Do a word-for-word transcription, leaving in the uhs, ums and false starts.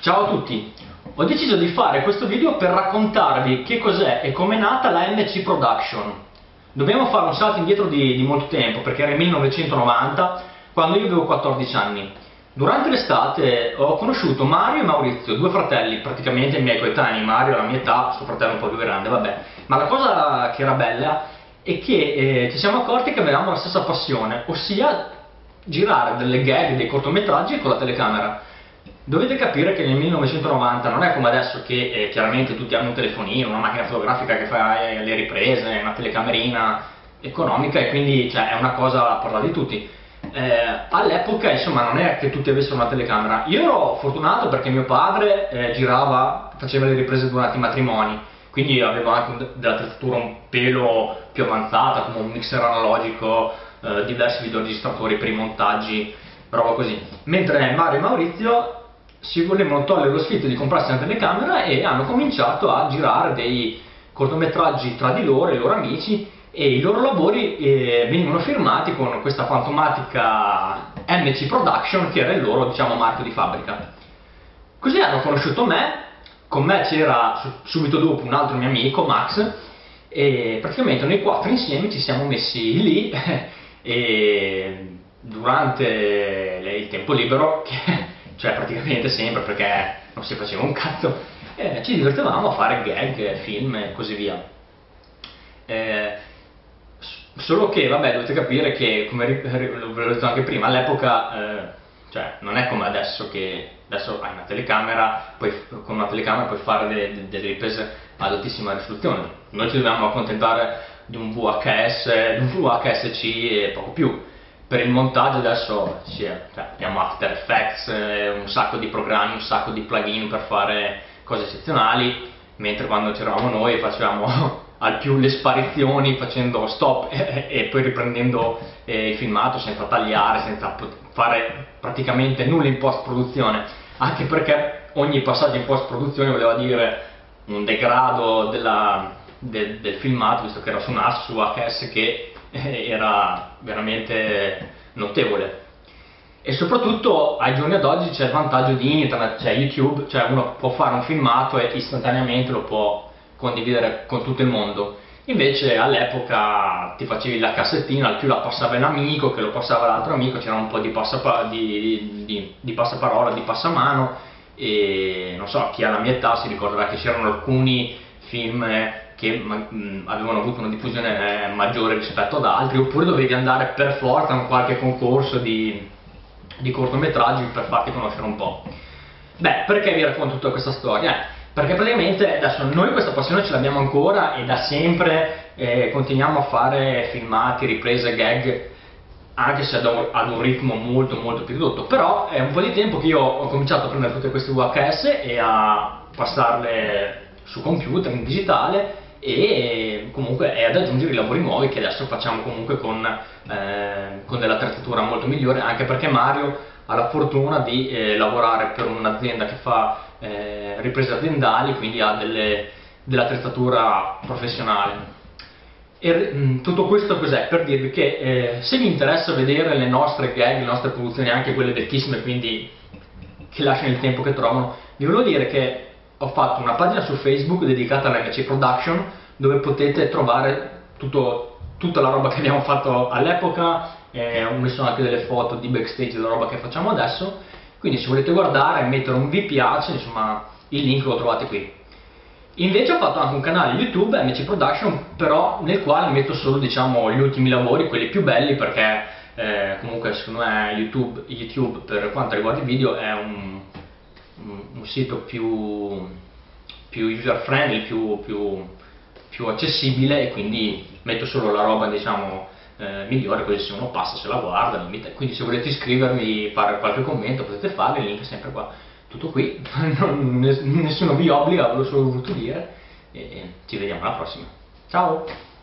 Ciao a tutti, ho deciso di fare questo video per raccontarvi che cos'è e com'è nata la M C Production. Dobbiamo fare un salto indietro di, di molto tempo, perché era il millenovecentonovanta, quando io avevo quattordici anni. Durante l'estate ho conosciuto Mario e Maurizio, due fratelli, praticamente i miei coetanei. Mario alla mia età, suo fratello un po' più grande, vabbè. Ma la cosa che era bella è che eh, ci siamo accorti che avevamo la stessa passione, ossia girare delle gag, dei cortometraggi con la telecamera. Dovete capire che nel millenovecentonovanta non è come adesso che eh, chiaramente tutti hanno un telefonino, una macchina fotografica che fa eh, le riprese, una telecamerina economica, e quindi cioè, è una cosa a portata di tutti. Eh, all'epoca insomma non è che tutti avessero una telecamera. Io ero fortunato perché mio padre eh, girava, faceva le riprese durante i matrimoni, quindi avevo anche dell'attrezzatura un pelo più avanzata, come un mixer analogico, eh, diversi videoregistratori per i montaggi, roba così. Mentre Mario e Maurizio si volevano togliere lo sfizio di comprarsi una telecamera e hanno cominciato a girare dei cortometraggi tra di loro e i loro amici, e i loro lavori eh, venivano firmati con questa fantomatica M C Production, che era il loro, diciamo, marchio di fabbrica. Così hanno conosciuto me, con me c'era subito dopo un altro mio amico, Max, e praticamente noi quattro insieme ci siamo messi lì e durante il tempo libero, che cioè praticamente sempre, perché non si faceva un cazzo, eh, ci divertivamo a fare gag, film e così via. Eh, solo che, vabbè, dovete capire che, come vi ho detto anche prima, all'epoca eh, cioè, non è come adesso, che adesso hai una telecamera, poi con una telecamera puoi fare delle, delle riprese ad altissima risoluzione. Noi ci dobbiamo accontentare di un V H S, di un V H S C e poco più. Per il montaggio adesso sì, cioè, abbiamo After Effects, eh, un sacco di programmi, un sacco di plugin per fare cose eccezionali, mentre quando c'eravamo noi facevamo al più le sparizioni facendo stop e, e poi riprendendo eh, il filmato senza tagliare, senza fare praticamente nulla in post produzione, anche perché ogni passaggio in post produzione voleva dire un degrado della, de, del filmato, visto che era su NAS, su V H S, che era veramente notevole. E soprattutto ai giorni d'oggi c'è il vantaggio di internet, c'è YouTube, cioè uno può fare un filmato e istantaneamente lo può condividere con tutto il mondo. Invece all'epoca ti facevi la cassettina, al più la passava un amico, che lo passava all'altro amico, c'era un po' di, passapa di, di, di passaparola, di passamano, e non so, chi ha la mia età si ricorderà che c'erano alcuni film che mh, avevano avuto una diffusione eh, maggiore rispetto ad altri, oppure dovevi andare per forza a un qualche concorso di, di cortometraggi per farti conoscere un po'. Beh, perché vi racconto tutta questa storia? Eh, perché praticamente adesso noi questa passione ce l'abbiamo ancora e da sempre eh, continuiamo a fare filmati, riprese, gag, anche se ad un, ad un ritmo molto molto più ridotto. Però è un po' di tempo che io ho cominciato a prendere tutte queste V H S e a passarle su computer, in digitale, e comunque è ad aggiungere i lavori nuovi che adesso facciamo comunque con, eh, con dell'attrezzatura molto migliore, anche perché Mario ha la fortuna di eh, lavorare per un'azienda che fa eh, riprese aziendali, quindi ha delle, dell'attrezzatura professionale. E mh, tutto questo cos'è? Per dirvi che eh, se vi interessa vedere le nostre gag, le nostre produzioni, anche quelle vecchissime, quindi che lasciano il tempo che trovano, vi volevo dire che ho fatto una pagina su Facebook dedicata alla M C Production, dove potete trovare tutto, tutta la roba che abbiamo fatto all'epoca, eh, ho messo anche delle foto di backstage della roba che facciamo adesso, quindi se volete guardare e mettere un vi piace, insomma, il link lo trovate qui. Invece ho fatto anche un canale YouTube, M C Production, però nel quale metto solo, diciamo, gli ultimi lavori, quelli più belli, perché eh, comunque secondo me YouTube, YouTube per quanto riguarda i video è un un sito più, più user friendly, più, più, più accessibile, e quindi metto solo la roba, diciamo, eh, migliore, così se uno passa se la guarda. Quindi se volete iscrivervi, fare qualche commento, potete farlo, il link è sempre qua. Tutto qui, non, nessuno vi obbliga, ve l'ho solo voluto dire, e ci vediamo alla prossima. Ciao!